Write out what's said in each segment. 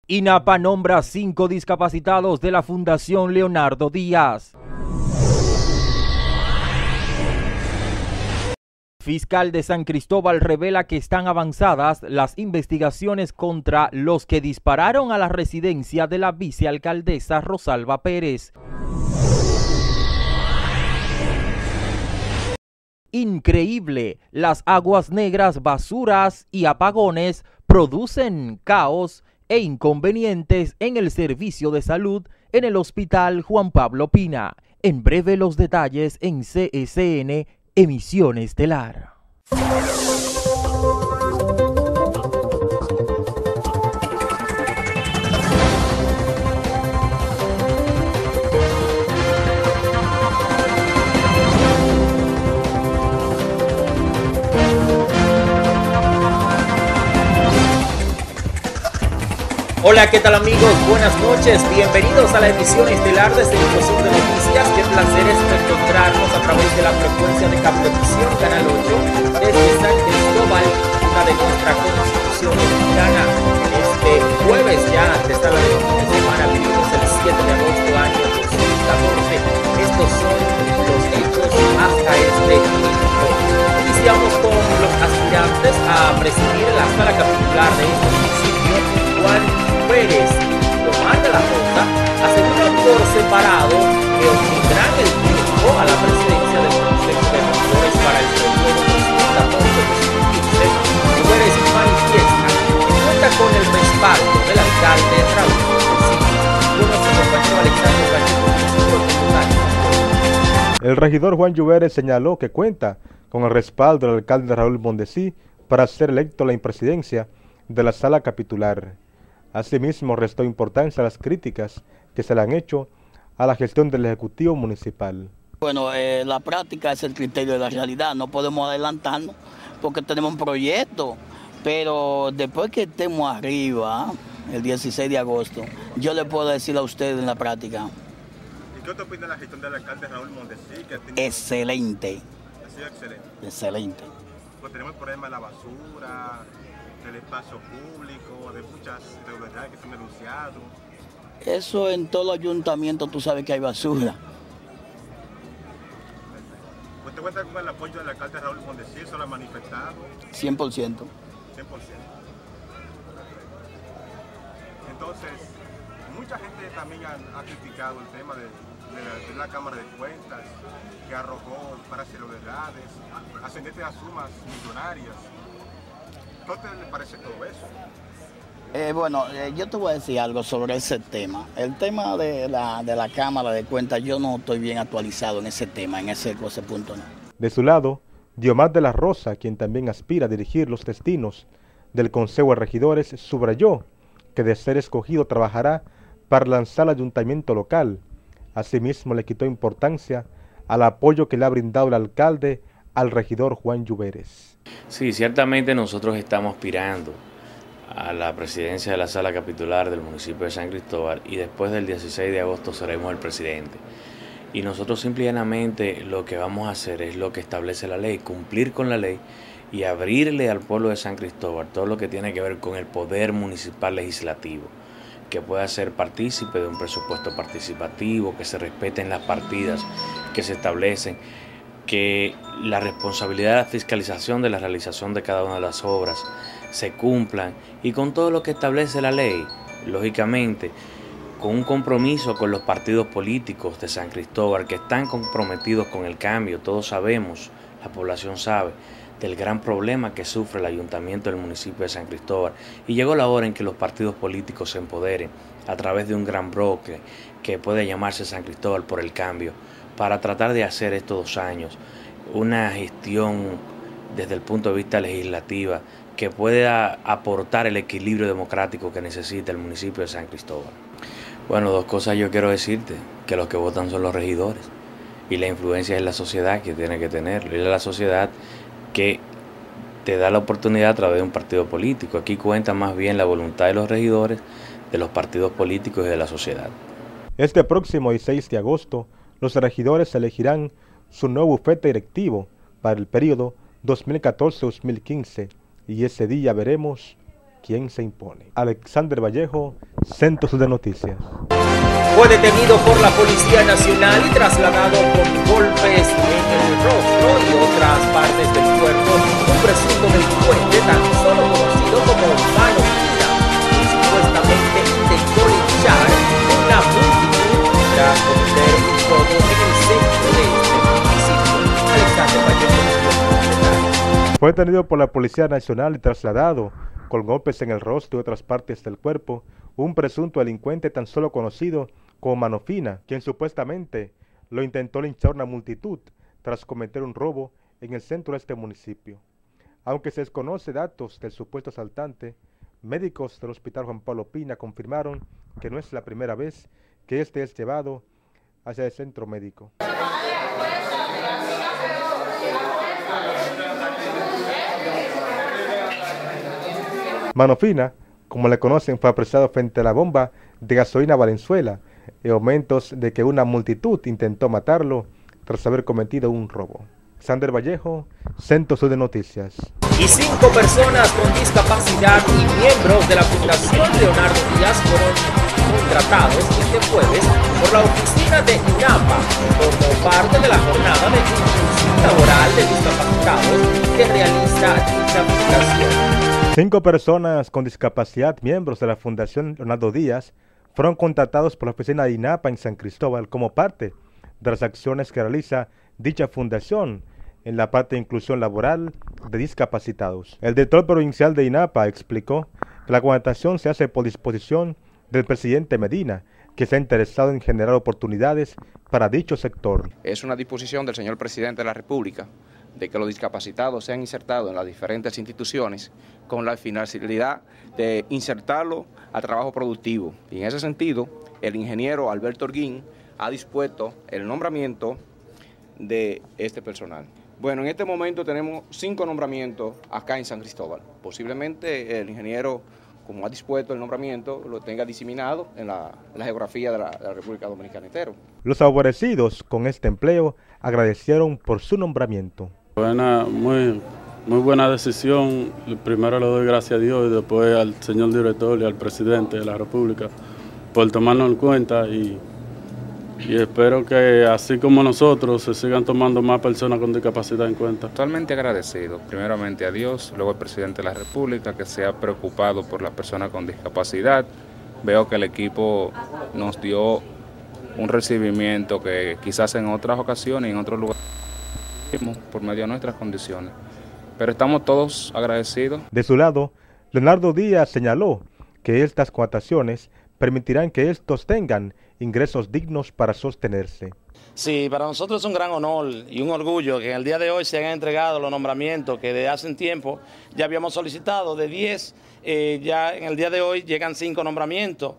INAPA nombra 5 discapacitados de la Fundación Leonardo Díaz. Fiscal de San Cristóbal revela que están avanzadas las investigaciones contra los que dispararon a la residencia de la vicealcaldesa Rosalba Pérez. Increíble, las aguas negras, basuras y apagones producen caos e inconvenientes en el servicio de salud en el Hospital Juan Pablo Pina. En breve los detalles en CSN Emisión Estelar. Hola, ¿qué tal amigos? Buenas noches, bienvenidos a la emisión estelar de Exposición de Noticias. Qué placer es encontrarnos a través de la frecuencia de Cablevisión Canal 8 desde San Cristóbal, una de nuestra Constitución mexicana. Este jueves ya antesala de fin de semana, vivimos el 7 de agosto año 2014. Estos son los hechos hasta este minuto. Iniciamos con los aspirantes a presidir la sala capitular de este municipio. Juan Pérez y Omar de la Rosa aseguran por separado que obtendrán el tiempo a la presidencia del Consejo de Regidores para el periodo 2014-2015. Pérez manifiesta que cuenta con el respaldo del alcalde Raúl Mondesí. Con nuestro compañero Alexander Gallego. El regidor Juan Lluveres señaló que cuenta con el respaldo del alcalde Raúl Mondesí para ser electo a la presidencia de la sala capitular. Asimismo, restó importancia a las críticas que se le han hecho a la gestión del Ejecutivo Municipal. Bueno, la práctica es el criterio de la realidad, no podemos adelantarnos porque tenemos un proyecto, pero después que estemos arriba, el 16 de agosto, yo le puedo decir a ustedes en la práctica. ¿Y qué te opina de la gestión del alcalde Raúl Mondesí? Excelente. Ha sido excelente. Excelente. Pues tenemos el problema de la basura, del espacio público, de muchas irregularidades que se han denunciado. Eso en todo ayuntamiento tú sabes que hay basura. ¿Usted cuenta con el apoyo del alcalde Raúl Mondesí? ¿Eso lo ha manifestado? 100%. 100%. Entonces, mucha gente también ha criticado el tema de la Cámara de Cuentas, que arrojó para irregularidades, ascendentes a sumas millonarias. ¿Qué te le parece todo eso? Yo te voy a decir algo sobre ese tema. El tema de la Cámara de Cuentas, yo no estoy bien actualizado en ese tema, en ese punto no. De su lado, Diomar de la Rosa, quien también aspira a dirigir los destinos del Consejo de Regidores, subrayó que de ser escogido trabajará para lanzar al ayuntamiento local. Asimismo, le quitó importancia al apoyo que le ha brindado el alcalde al regidor Juan Lluveres. Sí, ciertamente nosotros estamos aspirando a la presidencia de la sala capitular del municipio de San Cristóbal y después del 16 de agosto seremos el presidente. Y nosotros simplemente lo que vamos a hacer es lo que establece la ley, cumplir con la ley y abrirle al pueblo de San Cristóbal todo lo que tiene que ver con el poder municipal legislativo, que pueda ser partícipe de un presupuesto participativo, que se respeten las partidas que se establecen, que la responsabilidad de la fiscalización de la realización de cada una de las obras se cumplan y con todo lo que establece la ley, lógicamente, con un compromiso con los partidos políticos de San Cristóbal que están comprometidos con el cambio. Todos sabemos, la población sabe, del gran problema que sufre el ayuntamiento del municipio de San Cristóbal y llegó la hora en que los partidos políticos se empoderen a través de un gran bloque que puede llamarse San Cristóbal por el Cambio, para tratar de hacer estos 2 años una gestión desde el punto de vista legislativa que pueda aportar el equilibrio democrático que necesita el municipio de San Cristóbal. Bueno, 2 cosas yo quiero decirte, que los que votan son los regidores y la influencia es la sociedad que tiene que tenerlo, y es la sociedad que te da la oportunidad a través de un partido político. Aquí cuenta más bien la voluntad de los regidores, de los partidos políticos y de la sociedad. Este próximo 16 de agosto, los regidores elegirán su nuevo bufete directivo para el periodo 2014-2015 y ese día veremos quién se impone. Alexander Vallejo, Centro Sur de Noticias. Fue detenido por la Policía Nacional y trasladado con golpes en el rostro y otras partes del cuerpo un presunto delincuente tan solo conocido como Mano Fina, que supuestamente intentó linchar una multitud tras cometer un robo en el centro de este municipio. Alexander Vallejo. Fue detenido por la Policía Nacional y trasladado con golpes en el rostro y otras partes del cuerpo un presunto delincuente tan solo conocido como Mano Fina, quien supuestamente lo intentó linchar una multitud tras cometer un robo en el centro de este municipio. Aunque se desconoce datos del supuesto asaltante, médicos del Hospital Juan Pablo Pina confirmaron que no es la primera vez que este es llevado hacia el centro médico. Mano Fina, como le conocen, fue apresado frente a la bomba de gasolina Valenzuela, en momentos de que una multitud intentó matarlo tras haber cometido un robo. Sander Vallejo, Centro Sur de Noticias. Y 5 personas con discapacidad y miembros de la Fundación Leonardo Díaz fueron contratados este jueves por la oficina de INAPA como parte de la jornada de inclusión laboral de discapacitados que realiza dicha fundación. 5 personas con discapacidad, miembros de la Fundación Leonardo Díaz, fueron contratados por la oficina de INAPA en San Cristóbal como parte de las acciones que realiza dicha fundación en la parte de inclusión laboral de discapacitados. El director provincial de INAPA explicó que la contratación se hace por disposición del presidente Medina, que está interesado en generar oportunidades para dicho sector. Es una disposición del señor presidente de la República de que los discapacitados sean insertados en las diferentes instituciones con la finalidad de insertarlo al trabajo productivo. Y en ese sentido, el ingeniero Alberto Orguín ha dispuesto el nombramiento de este personal. Bueno, en este momento tenemos 5 nombramientos acá en San Cristóbal. Posiblemente el ingeniero, como ha dispuesto el nombramiento, lo tenga diseminado en la geografía de la República Dominicana entero. Los favorecidos con este empleo agradecieron por su nombramiento. Muy buena decisión. Primero le doy gracias a Dios y después al señor director y al presidente de la República por tomarnos en cuenta y espero que así como nosotros se sigan tomando más personas con discapacidad en cuenta. Totalmente agradecido, primeramente a Dios, luego al presidente de la República que se ha preocupado por las personas con discapacidad. Veo que el equipo nos dio un recibimiento que quizás en otras ocasiones y en otros lugares por medio de nuestras condiciones. Pero estamos todos agradecidos. De su lado, Leonardo Díaz señaló que estas contrataciones permitirán que estos tengan ingresos dignos para sostenerse. Sí, para nosotros es un gran honor y un orgullo que en el día de hoy se hayan entregado los nombramientos que desde hace un tiempo ya habíamos solicitado, de 10, ya en el día de hoy llegan 5 nombramientos.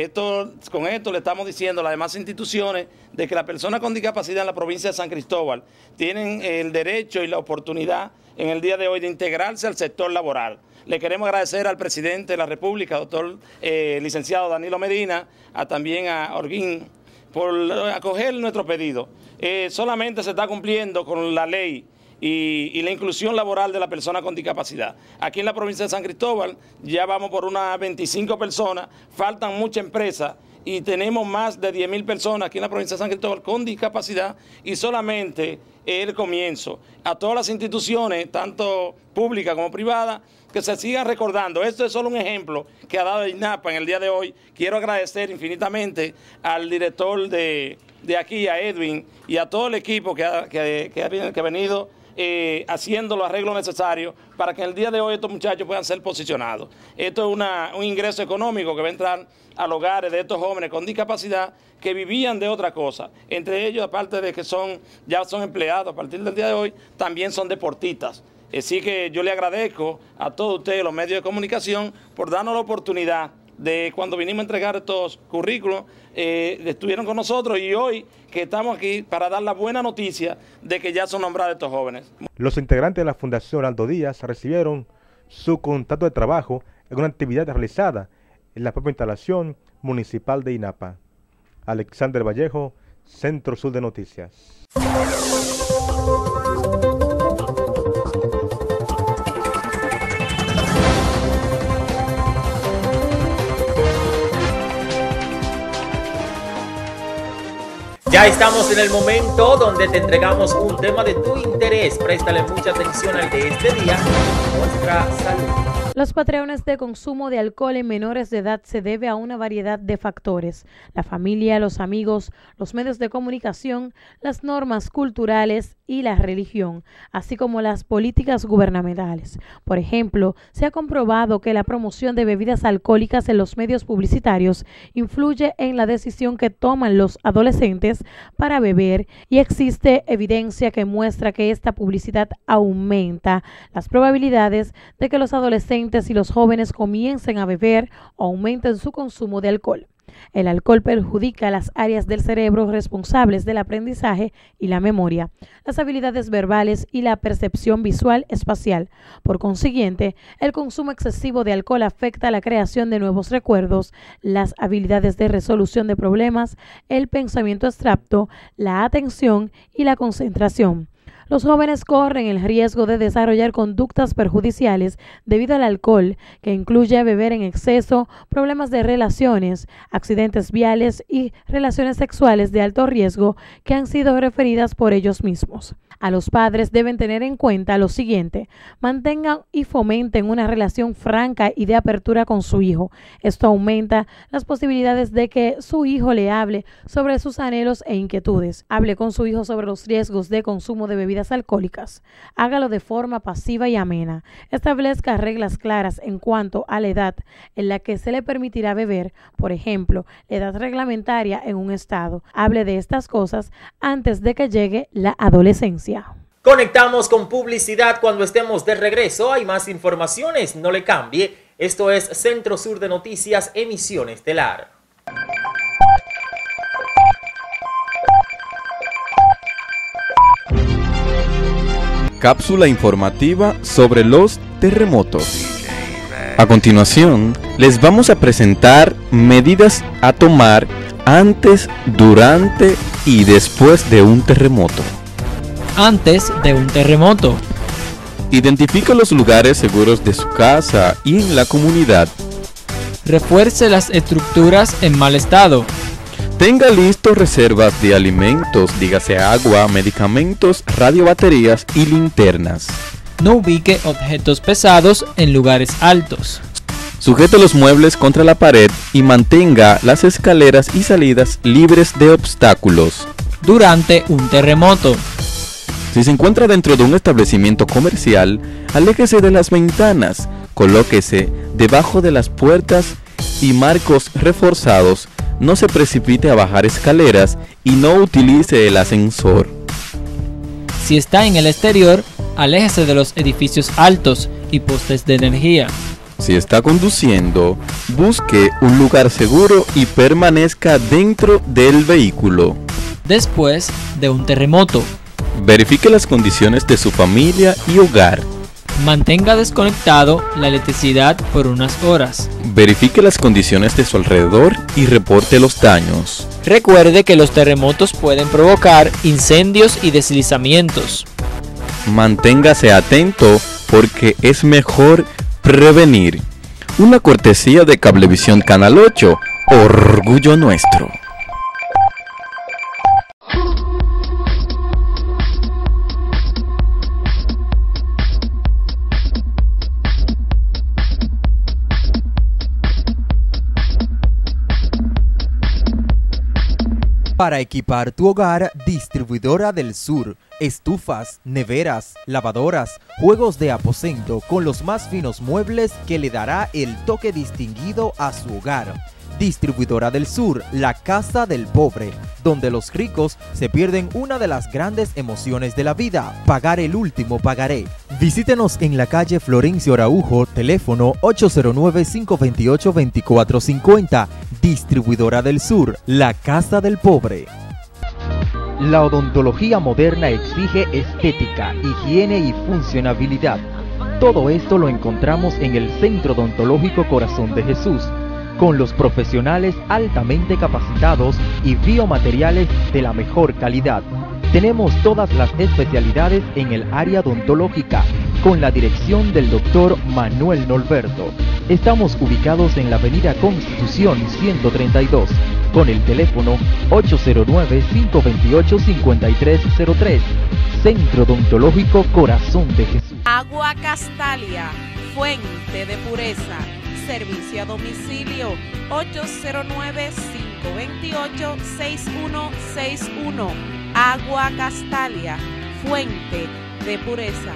Con esto le estamos diciendo a las demás instituciones de que las personas con discapacidad en la provincia de San Cristóbal tienen el derecho y la oportunidad en el día de hoy de integrarse al sector laboral. Le queremos agradecer al presidente de la República, doctor licenciado Danilo Medina, también a Orguín, por acoger nuestro pedido. Solamente se está cumpliendo con la ley y la inclusión laboral de la persona con discapacidad. Aquí en la provincia de San Cristóbal ya vamos por unas 25 personas, faltan muchas empresas y tenemos más de 10.000 personas aquí en la provincia de San Cristóbal con discapacidad y solamente el comienzo. A todas las instituciones, tanto públicas como privadas, que se sigan recordando. Esto es solo un ejemplo que ha dado INAPA en el día de hoy. Quiero agradecer infinitamente al director de aquí, a Edwin, y a todo el equipo que ha venido haciendo los arreglos necesarios para que en el día de hoy estos muchachos puedan ser posicionados. Esto es un ingreso económico que va a entrar a los hogares de estos jóvenes con discapacidad que vivían de otra cosa. Entre ellos, aparte de que ya son empleados a partir del día de hoy, también son deportistas. Así que yo le agradezco a todos ustedes, los medios de comunicación, por darnos la oportunidad de cuando vinimos a entregar estos currículos, estuvieron con nosotros y hoy que estamos aquí para dar la buena noticia de que ya son nombrados estos jóvenes. Los integrantes de la Fundación Leonardo Díaz recibieron su contrato de trabajo en una actividad realizada en la propia instalación municipal de INAPA. Alexander Vallejo, Centro Sur de Noticias. Ya estamos en el momento donde te entregamos un tema de tu interés. Préstale mucha atención al de este día, nuestra salud. Los patrones de consumo de alcohol en menores de edad se debe a una variedad de factores: la familia, los amigos, los medios de comunicación, las normas culturales y la religión, así como las políticas gubernamentales. Por ejemplo, se ha comprobado que la promoción de bebidas alcohólicas en los medios publicitarios influye en la decisión que toman los adolescentes para beber, y existe evidencia que muestra que esta publicidad aumenta las probabilidades de que los adolescentes y los jóvenes comiencen a beber o aumenten su consumo de alcohol. El alcohol perjudica las áreas del cerebro responsables del aprendizaje y la memoria, las habilidades verbales y la percepción visual espacial. Por consiguiente, el consumo excesivo de alcohol afecta la creación de nuevos recuerdos, las habilidades de resolución de problemas, el pensamiento abstracto, la atención y la concentración. Los jóvenes corren el riesgo de desarrollar conductas perjudiciales debido al alcohol, que incluye beber en exceso, problemas de relaciones, accidentes viales y relaciones sexuales de alto riesgo que han sido referidas por ellos mismos. A los padres deben tener en cuenta lo siguiente: mantengan y fomenten una relación franca y de apertura con su hijo. Esto aumenta las posibilidades de que su hijo le hable sobre sus anhelos e inquietudes. Hable con su hijo sobre los riesgos de consumo de bebidas alcohólicas. Hágalo de forma pasiva y amena. Establezca reglas claras en cuanto a la edad en la que se le permitirá beber, por ejemplo, la edad reglamentaria en un estado. Hable de estas cosas antes de que llegue la adolescencia. Conectamos con publicidad. Cuando estemos de regreso hay más informaciones, no le cambie. Esto es Centro Sur de Noticias, emisión estelar. Cápsula informativa sobre los terremotos. A continuación, les vamos a presentar medidas a tomar antes, durante y después de un terremoto. Antes de un terremoto. Identifica los lugares seguros de su casa y en la comunidad. Refuerce las estructuras en mal estado. Tenga listos reservas de alimentos, dígase agua, medicamentos, radiobaterías y linternas. No ubique objetos pesados en lugares altos. Sujete los muebles contra la pared y mantenga las escaleras y salidas libres de obstáculos. Durante un terremoto. Si se encuentra dentro de un establecimiento comercial, aléjese de las ventanas, colóquese debajo de las puertas y marcos reforzados, no se precipite a bajar escaleras y no utilice el ascensor. Si está en el exterior, aléjese de los edificios altos y postes de energía. Si está conduciendo, busque un lugar seguro y permanezca dentro del vehículo. Después de un terremoto. Verifique las condiciones de su familia y hogar. Mantenga desconectado la electricidad por unas horas. Verifique las condiciones de su alrededor y reporte los daños. Recuerde que los terremotos pueden provocar incendios y deslizamientos. Manténgase atento porque es mejor prevenir. Una cortesía de Cablevisión Canal 8, orgullo nuestro. Para equipar tu hogar, Distribuidora del Sur. Estufas, neveras, lavadoras, juegos de aposento con los más finos muebles que le dará el toque distinguido a su hogar. Distribuidora del Sur, la casa del pobre, donde los ricos se pierden una de las grandes emociones de la vida, pagar el último pagaré. Visítenos en la calle Florencio Araujo, teléfono 809-528-2450. Distribuidora del Sur, la casa del pobre. La odontología moderna exige estética, higiene y funcionabilidad. Todo esto lo encontramos en el Centro Odontológico Corazón de Jesús, con los profesionales altamente capacitados y biomateriales de la mejor calidad. Tenemos todas las especialidades en el área odontológica, con la dirección del Dr. Manuel Norberto. Estamos ubicados en la avenida Constitución 132, con el teléfono 809-528-5303. Centro Odontológico Corazón de Jesús. Agua Castalia, fuente de pureza. Servicio a domicilio 809-528-6161. Agua Castalia, fuente de pureza.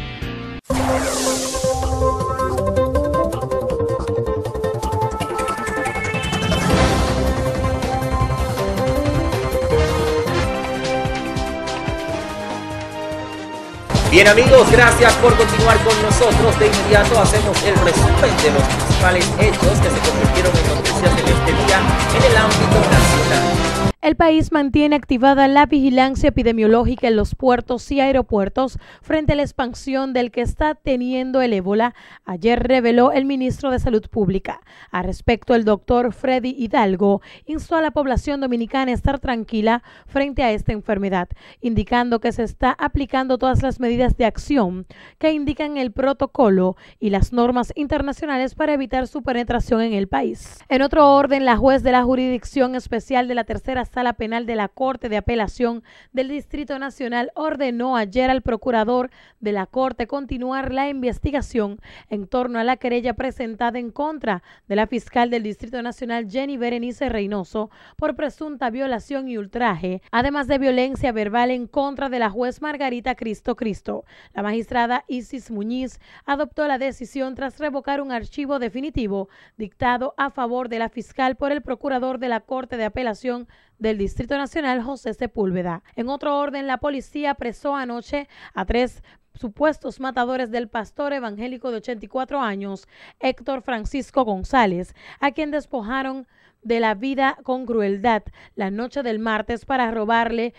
Bien amigos, gracias por continuar con nosotros. De inmediato hacemos el resumen de los principales hechos que se convirtieron en noticias en este día en el ámbito nacional. El país mantiene activada la vigilancia epidemiológica en los puertos y aeropuertos frente a la expansión del que está teniendo el ébola. Ayer reveló el ministro de Salud Pública. Al respecto, el doctor Freddy Hidalgo instó a la población dominicana a estar tranquila frente a esta enfermedad, indicando que se está aplicando todas las medidas de acción que indican el protocolo y las normas internacionales para evitar su penetración en el país. En otro orden, la juez de la Jurisdicción Especial de la Tercera Sala Penal de la Corte de Apelación del Distrito Nacional ordenó ayer al procurador de la Corte continuar la investigación en torno a la querella presentada en contra de la fiscal del Distrito Nacional Jenny Berenice Reynoso por presunta violación y ultraje, además de violencia verbal en contra de la juez Margarita Cristo. La magistrada Isis Muñiz adoptó la decisión tras revocar un archivo definitivo dictado a favor de la fiscal por el procurador de la Corte de Apelación del Distrito Nacional, José Sepúlveda. En otro orden, la policía apresó anoche a 3 supuestos matadores del pastor evangélico de 84 años, Héctor Francisco González, a quien despojaron de la vida con crueldad la noche del martes para robarle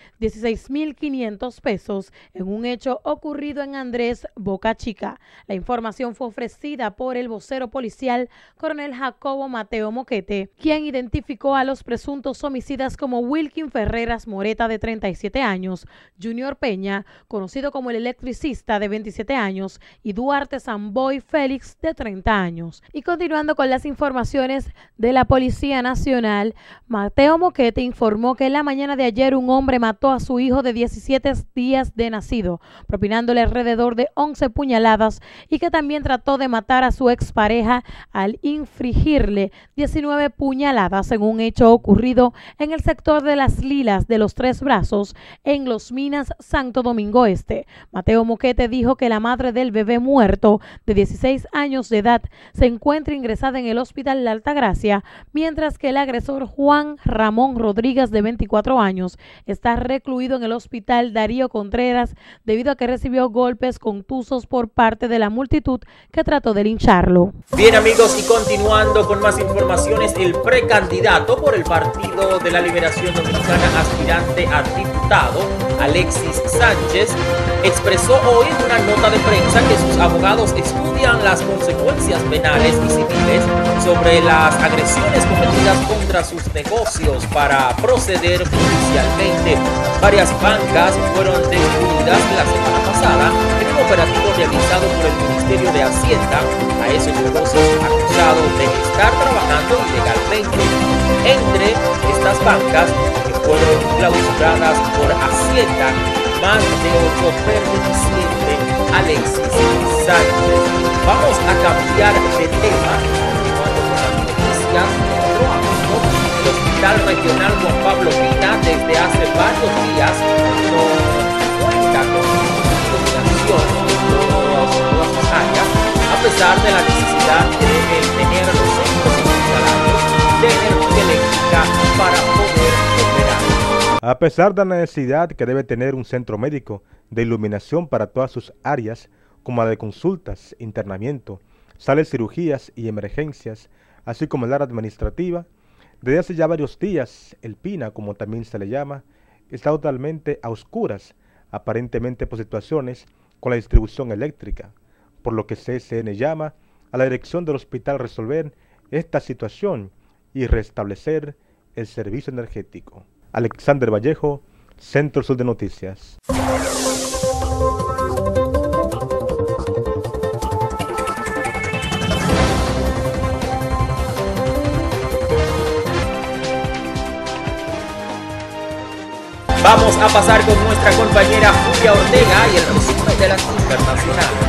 16.500 pesos en un hecho ocurrido en Andrés, Boca Chica. La información fue ofrecida por el vocero policial coronel Jacobo Mateo Moquete, quien identificó a los presuntos homicidas como Wilkin Ferreras Moreta, de 37 años, Junior Peña, conocido como el electricista, de 27 años, y Duarte Samboy Félix, de 30 años. Y continuando con las informaciones de la Policía Nacional, Mateo Moquete informó que en la mañana de ayer un hombre mató a su hijo de 17 días de nacido, propinándole alrededor de 11 puñaladas, y que también trató de matar a su expareja al infligirle 19 puñaladas en un hecho ocurrido en el sector de Las Lilas de los Tres Brazos, en Los Minas, Santo Domingo Este. Mateo Moquete dijo que la madre del bebé muerto, de 16 años de edad, se encuentra ingresada en el Hospital La Altagracia, mientras que el agresor Juan Ramón Rodríguez, de 24 años, está recluido en el Hospital Darío Contreras debido a que recibió golpes contusos por parte de la multitud que trató de lincharlo. Bien amigos, y continuando con más informaciones, el precandidato por el Partido de la Liberación Dominicana, aspirante a diputado, Alexis Sánchez, expresó hoy en una nota de prensa que sus abogados estudian las consecuencias penales y civiles sobre las agresiones cometidas contra sus negocios para proceder judicialmente. Varias bancas fueron destruidas la semana pasada en un operativo realizado por el Ministerio de Hacienda a esos negocios acusados de estar trabajando ilegalmente. Entre estas bancas que fueron clausuradas por Hacienda, más de 8 pertenecientes a Alexis Sánchez. Vamos a cambiar de tema. El Hospital Regional Juan Pablo Pina desde hace varios días no cuenta con iluminación en todas sus áreas, a pesar de la necesidad de tener los centros hospitalarios de energía eléctrica para poder operar. A pesar de la necesidad que debe tener un centro médico de iluminación para todas sus áreas, como la de consultas, internamiento, salas de cirugías y emergencias, así como el área administrativa, desde hace ya varios días, el PINA, como también se le llama, está totalmente a oscuras, aparentemente por situaciones con la distribución eléctrica, por lo que CSN llama a la dirección del hospital a resolver esta situación y restablecer el servicio energético. Alexander Vallejo, Centro Sur de Noticias. Vamos a pasar con nuestra compañera Julia Ortega y el resumen de las internacionales.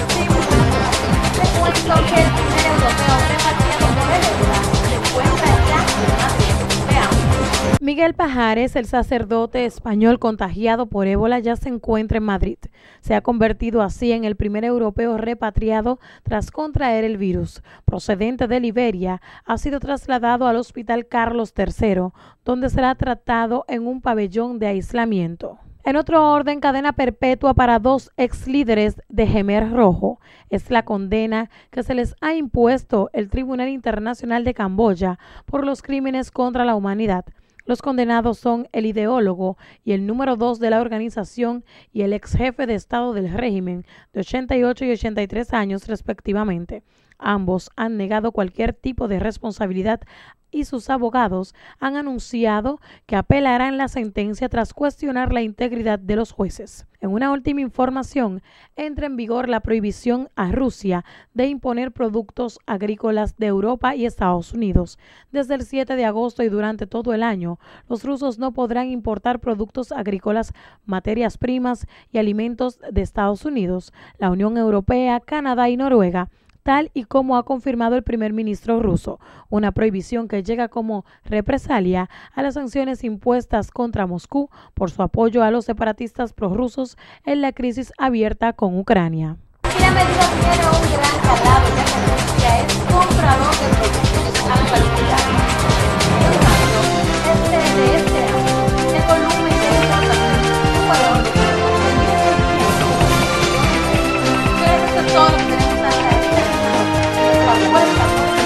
Te cuento que el primer europeo repatriado por el ébola se encuentra ya en Madrid. Veamos. Miguel Pajares, el sacerdote español contagiado por ébola, ya se encuentra en Madrid. Se ha convertido así en el primer europeo repatriado tras contraer el virus. Procedente de Liberia, ha sido trasladado al Hospital Carlos III, donde será tratado en un pabellón de aislamiento. En otro orden, cadena perpetua para 2 ex líderes de Khmer Rojo. Es la condena que se les ha impuesto el Tribunal Internacional de Camboya por los crímenes contra la humanidad. Los condenados son el ideólogo y el número 2 de la organización y el ex jefe de Estado del régimen, de 88 y 83 años respectivamente. Ambos han negado cualquier tipo de responsabilidad y sus abogados han anunciado que apelarán la sentencia tras cuestionar la integridad de los jueces. En una última información, entra en vigor la prohibición a Rusia de imponer productos agrícolas de Europa y Estados Unidos. Desde el 7 de agosto y durante todo el año, los rusos no podrán importar productos agrícolas, materias primas y alimentos de Estados Unidos, la Unión Europea, Canadá y Noruega, tal y como ha confirmado el primer ministro ruso, una prohibición que llega como represalia a las sanciones impuestas contra Moscú por su apoyo a los separatistas prorrusos en la crisis abierta con Ucrania. China Medina tiene un gran calado, ya que Rusia es comprador de productos agroalimentarios. De este año, el volumen de importación fue de 11 millones. Eso es todo lo que tenemos hasta este momento.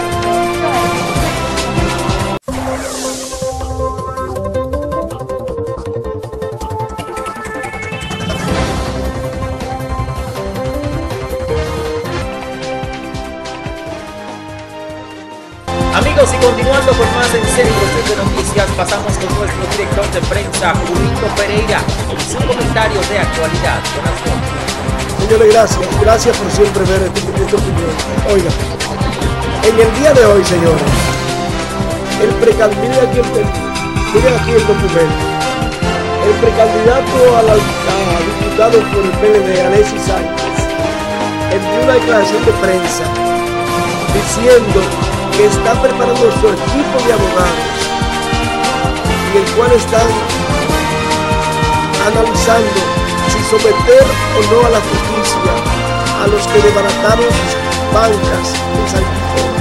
Amigos, y continuando con más en serio de noticias, pasamos con nuestro director de prensa, Julito Pereira, con sus comentarios de actualidad. Buenas noches. Señores, gracias por siempre ver esta opinión. Oiga, en el día de hoy, señores, miren aquí el documento. El precandidato a diputado por el PLD, Alexis Sánchez, envió una declaración de prensa diciendo que está preparando su equipo de abogados y el cual están analizando si someter o no a la justicia a los que desbarataron sus bancas en San Cristóbal.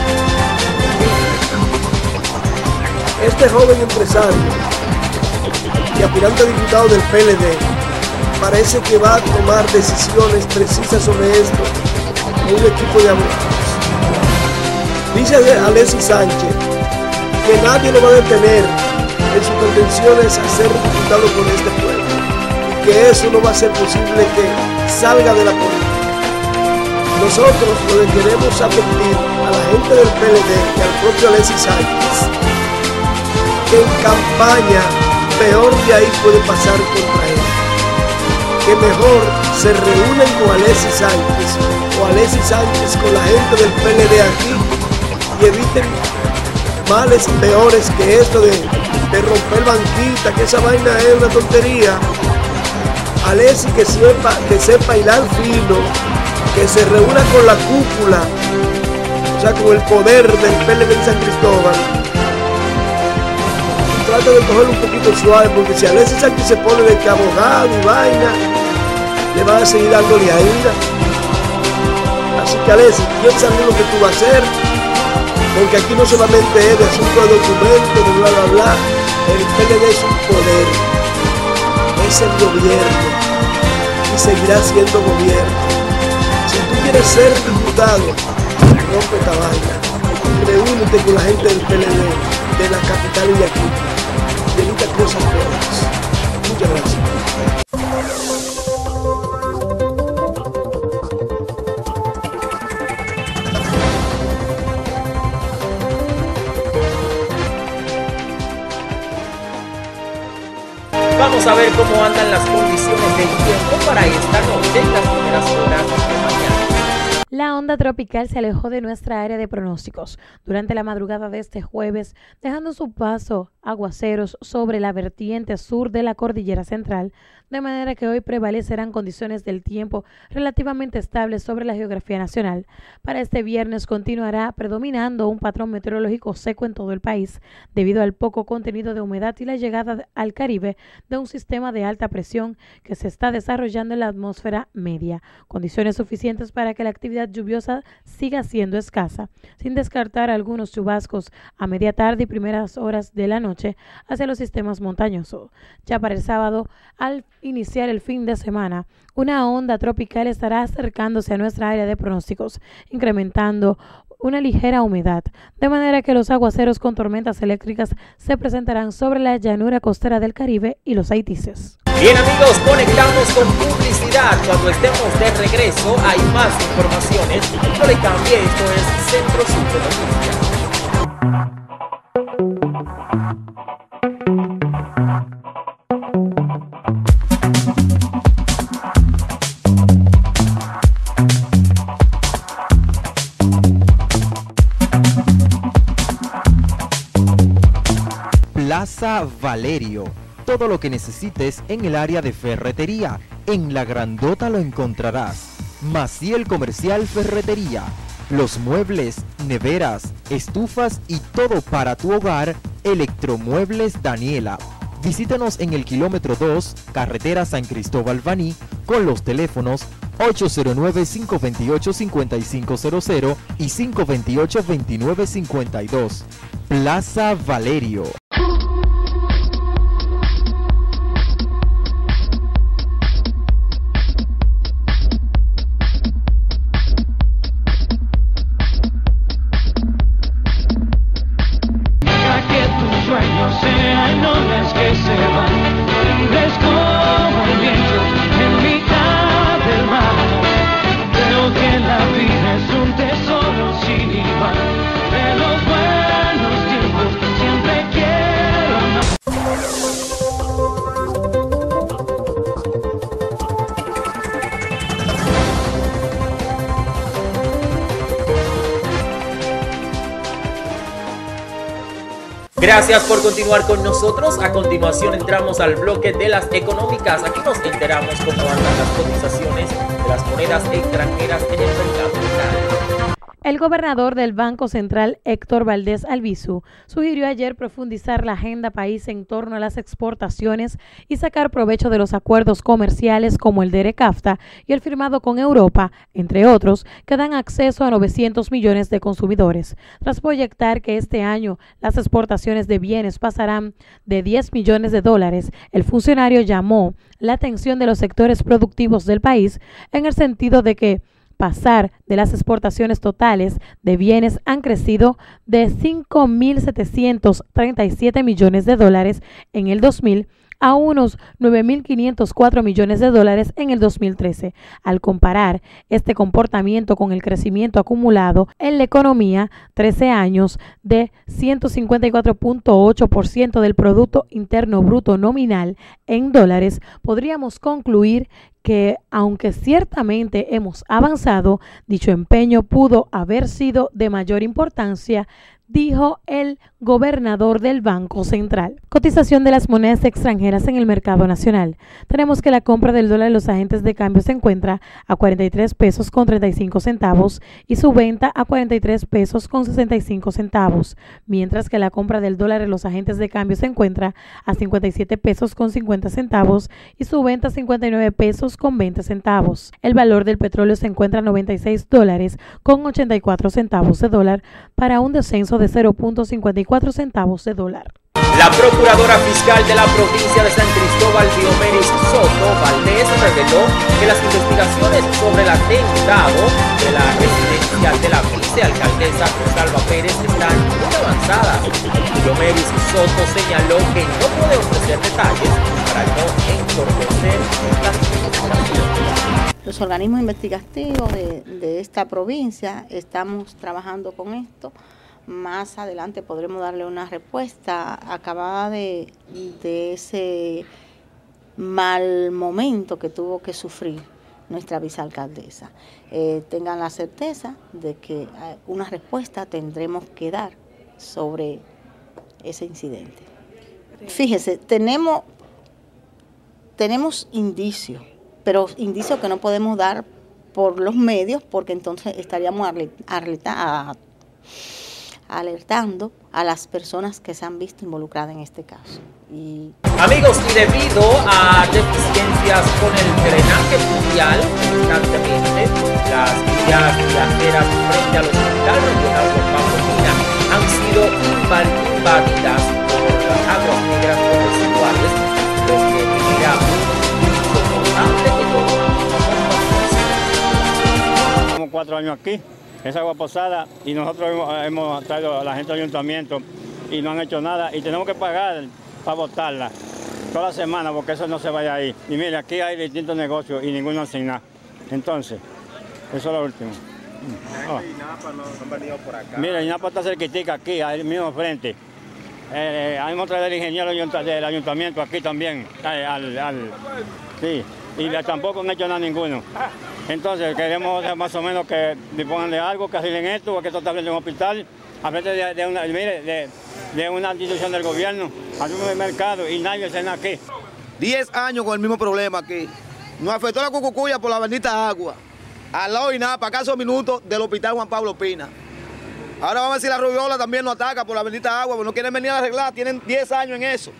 Este joven empresario y aspirante a diputado del PLD parece que va a tomar decisiones precisas sobre esto en un equipo de abogados. Dice Alexis Sánchez que nadie lo va a detener en sus pretensiones a ser diputado por este pueblo y que eso no va a ser posible que salga de la política. Nosotros lo que queremos advertir a la gente del PLD y al propio Alexis Sánchez que en campaña peor de ahí puede pasar contra él, que mejor se reúnen con Alexis Sánchez o Alexis Sánchez con la gente del PLD aquí y eviten males peores que esto de romper banquita, que esa vaina es una tontería. Alexis que sepa hilar fino, que se reúna con la cúpula, o sea, con el poder del PLD en San Cristóbal, y trata de cogerlo un poquito suave, porque si Alexis Sánchez se pone de que abogado y vaina, le van a seguir dándole a ira. Así que Alexis, piensa bien lo que tú vas a hacer, porque aquí no solamente es de asunto de documentos, de bla bla bla, el PLD es un poder, es el gobierno y seguirá siendo gobierno. Si tú quieres ser diputado, rompe esta vaina, reúnete con la gente del PLD, de la capital y de aquí, y evita cosas peores. Muchas gracias. Vamos a ver cómo andan las condiciones del tiempo para esta noche y las primeras horas de mañana. La onda tropical se alejó de nuestra área de pronósticos durante la madrugada de este jueves, dejando su paso aguaceros sobre la vertiente sur de la cordillera central, de manera que hoy prevalecerán condiciones del tiempo relativamente estables sobre la geografía nacional. Para este viernes continuará predominando un patrón meteorológico seco en todo el país, debido al poco contenido de humedad y la llegada al Caribe de un sistema de alta presión que se está desarrollando en la atmósfera media, condiciones suficientes para que la actividad lluviosa siga siendo escasa, sin descartar algunos chubascos a media tarde y primeras horas de la noche hacia los sistemas montañosos. Ya para el sábado, al iniciar el fin de semana, una onda tropical estará acercándose a nuestra área de pronósticos, incrementando una ligera humedad, de manera que los aguaceros con tormentas eléctricas se presentarán sobre la llanura costera del Caribe y los Haitises. Bien amigos, conectamos con publicidad. Cuando estemos de regreso hay más informaciones. No le cambie, esto es Centro Sur de Noticias. Plaza Valerio. Todo lo que necesites en el área de ferretería. En La Grandota lo encontrarás. Maciel Comercial Ferretería. Los muebles, neveras, estufas y todo para tu hogar. Electromuebles Daniela. Visítanos en el kilómetro 2, carretera San Cristóbal Baní, con los teléfonos 809-528-5500 y 528-2952. Plaza Valerio. Gracias por continuar con nosotros. A continuación entramos al bloque de las económicas. Aquí nos enteramos cómo andan las cotizaciones de las monedas extranjeras en el mercado local. El gobernador del Banco Central, Héctor Valdés Albizu, sugirió ayer profundizar la agenda país en torno a las exportaciones y sacar provecho de los acuerdos comerciales como el de ERECAFTA y el firmado con Europa, entre otros, que dan acceso a 900 millones de consumidores. Tras proyectar que este año las exportaciones de bienes pasarán de 10 millones de dólares, el funcionario llamó la atención de los sectores productivos del país en el sentido de que pasar de las exportaciones totales de bienes han crecido de 5.737 millones de dólares en el 2000 a unos 9.504 millones de dólares en el 2013. Al comparar este comportamiento con el crecimiento acumulado en la economía, 13 años de 154.8% del Producto Interno Bruto nominal en dólares, podríamos concluir que, aunque ciertamente hemos avanzado, dicho empeño pudo haber sido de mayor importancia, dijo el gobernador del Banco Central. Cotización de las monedas extranjeras en el mercado nacional. Tenemos que la compra del dólar de los agentes de cambio se encuentra a 43 pesos con 35 centavos y su venta a 43 pesos con 65 centavos, mientras que la compra del dólar de los agentes de cambio se encuentra a 57 pesos con 50 centavos y su venta a 59 pesos con 20 centavos. El valor del petróleo se encuentra a 96 dólares con 84 centavos de dólar para un descenso de 0.54 centavos de dólar. La procuradora fiscal de la provincia de San Cristóbal, Diomeris Soto Valdés, reveló que las investigaciones sobre el atentado de la residencia de la vicealcaldesa Rosalba Pérez están muy avanzadas. Diomeris Soto señaló que no puede ofrecer detalles para no entorpecer las investigaciones. Los organismos investigativos de esta provincia estamos trabajando con esto. Más adelante podremos darle una respuesta acabada de ese mal momento que tuvo que sufrir nuestra vicealcaldesa. Tengan la certeza de que una respuesta tendremos que dar sobre ese incidente. Fíjese, tenemos indicios, pero indicios que no podemos dar por los medios, porque entonces estaríamos alertando a las personas que se han visto involucradas en este caso. Amigos, y debido a deficiencias con el drenaje pluvial, constantemente las vías viajeras frente al Hospital Regional Juan Pablo Pina han sido invadidas por las aguas negras residuales, lo que genera un uso constante que todo. Llevamos 4 años aquí, es agua posada, y nosotros hemos traído a la gente del ayuntamiento y no han hecho nada, y tenemos que pagar para botarla toda la semana porque eso no se vaya ahí. Y mire, aquí hay distintos negocios y ninguno sin nada. Entonces, eso es lo último. INAPA no han venido por acá. Mire, INAPA está cerquitica aquí, al mismo frente. Hemos traído al ingeniero del ayuntamiento aquí también. Sí, y tampoco han hecho nada ninguno. Entonces, queremos más o menos que dispongan de algo, que arreglen esto, porque esto está frente a un hospital, a frente de una institución del gobierno, al mismo mercado, y nadie se nada aquí. 10 años con el mismo problema aquí. Nos afectó la Cucucuya por la bendita agua. Al lado de INAPA, a casos minutos del Hospital Juan Pablo Pina. Ahora vamos a ver si la rubiola también nos ataca por la bendita agua, porque no quieren venir a arreglar, tienen 10 años en eso.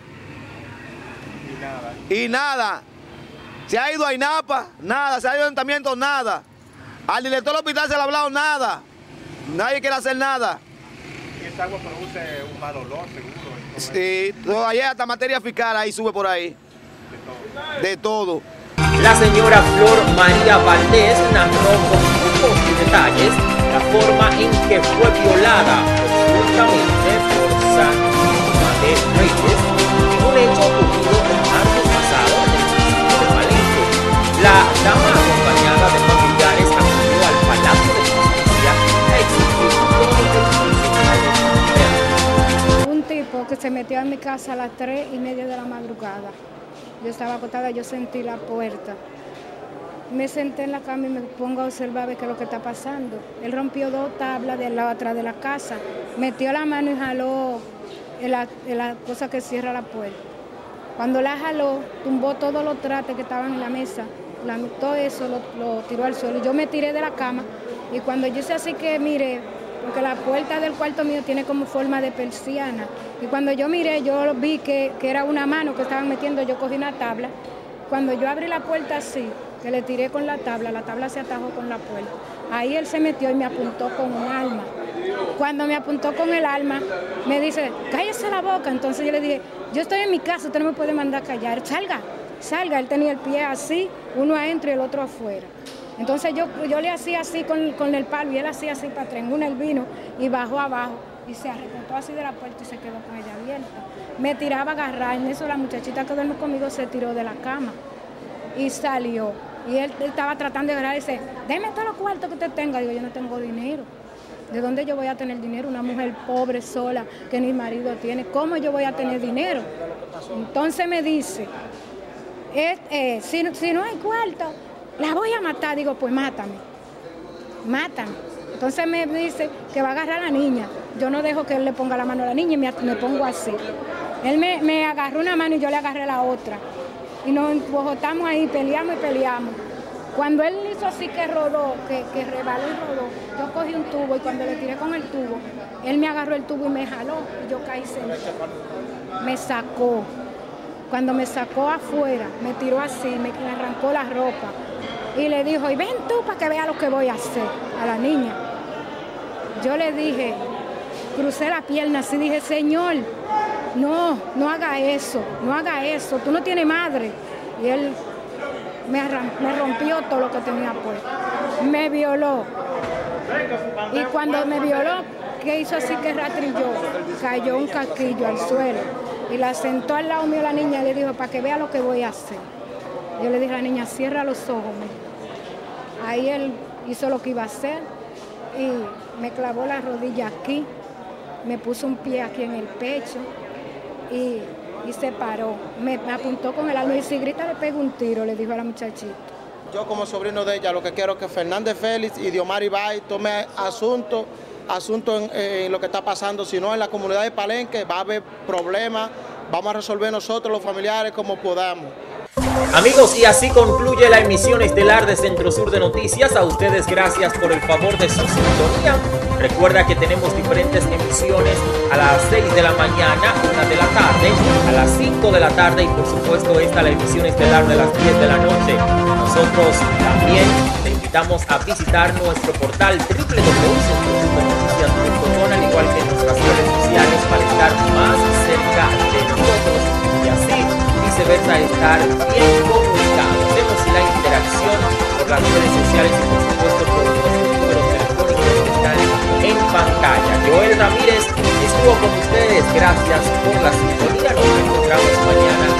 Y nada. Se ha ido a INAPA, nada. Se ha ido al ayuntamiento, nada. Al director del hospital se le ha hablado, nada. Nadie quiere hacer nada. Y esta agua produce un mal olor, seguro. Sí, todavía hasta materia fiscal ahí sube por ahí. De todo. La señora Flor María Valdés narró con lujos y detalles la forma en que fue violada presuntamente por Santa de Reyes en un hecho ocurrido el martes pasado en el municipio de Palenque. La dama, acompañada de familiares, acudió al Palacio de Justicia a exigir un tipo que se metió a mi casa a las 3:30 de la madrugada. Yo estaba acostada, yo sentí la puerta. Me senté en la cama y me pongo a observar qué es lo que está pasando. Él rompió 2 tablas del lado atrás de la casa, metió la mano y jaló la cosa que cierra la puerta. Cuando la jaló, tumbó todos los trastes que estaban en la mesa, todo eso lo tiró al suelo. Yo me tiré de la cama y cuando yo hice así que miré, porque la puerta del cuarto mío tiene como forma de persiana. Y cuando yo miré, yo vi que era una mano que estaban metiendo, yo cogí una tabla. Cuando yo abrí la puerta así, que le tiré con la tabla se atajó con la puerta. Ahí él se metió y me apuntó con un arma. Cuando me apuntó con el arma, me dice, cállese la boca. Entonces yo le dije, yo estoy en mi casa, usted no me puede mandar a callar. Salga. Él tenía el pie así, uno adentro y el otro afuera. Entonces yo le hacía así con el palo y él hacía así para atrás. En una él vino y bajó abajo y se arrebató así de la puerta y se quedó con ella abierta. Me tiraba a agarrar, en eso la muchachita que duerme conmigo se tiró de la cama y salió. Y él estaba tratando de agarrar y dice, déme todos los cuartos que usted tenga. Digo, yo no tengo dinero. ¿De dónde yo voy a tener dinero? Una mujer pobre, sola, que ni marido tiene. ¿Cómo yo voy a tener dinero? Entonces me dice, si no hay cuarto, la voy a matar. Digo, pues mátame. Entonces me dice que va a agarrar a la niña. Yo no dejo que él le ponga la mano a la niña y me pongo así. Él me agarró una mano y yo le agarré la otra. Y nos empujamos ahí, peleamos. Cuando él hizo así que rodó, que rebaló y rodó, yo cogí un tubo y cuando le tiré con el tubo, él me agarró el tubo y me jaló y yo caí sentada. Me sacó. Cuando me sacó afuera, me tiró así, me arrancó la ropa y le dijo, y ven tú para que veas lo que voy a hacer a la niña. Yo le dije, crucé la pierna así, dije, Señor, no haga eso, tú no tienes madre. Y él me rompió todo lo que tenía puesto, me violó. Y cuando me violó, que hizo así que rastrilló, cayó un casquillo al suelo y la sentó al lado mío la niña y le dijo, para que vea lo que voy a hacer. Yo le dije a la niña, cierra los ojos. Ahí él hizo lo que iba a hacer y me clavó la rodilla aquí, me puso un pie aquí en el pecho y se paró. Me apuntó con el arma y si grita le pego un tiro, le dijo a la muchachita. yo como sobrino de ella, lo que quiero es que Fernández Félix y Diomar Ibai tome asunto en lo que está pasando, si no en la comunidad de Palenque va a haber problemas, vamos a resolver nosotros los familiares como podamos. Amigos, y así concluye la emisión estelar de Centro Sur de Noticias. A ustedes gracias por el favor de su sintonía. Recuerda que tenemos diferentes emisiones a las 6 de la mañana, 1 de la tarde, a las 5 de la tarde y por supuesto esta la emisión estelar de las 10 de la noche. Nosotros también te invitamos a visitar nuestro portal www.centrosurdenoTicias.com, al igual que nuestras redes sociales, para estar más cerca de nosotros y así viceversa estar bien comunicados. Vemos la interacción por las redes sociales y por supuesto por nuestros números telefónicos que están en pantalla. Joel Ramírez estuvo con ustedes, gracias por la sintonía, nos encontramos mañana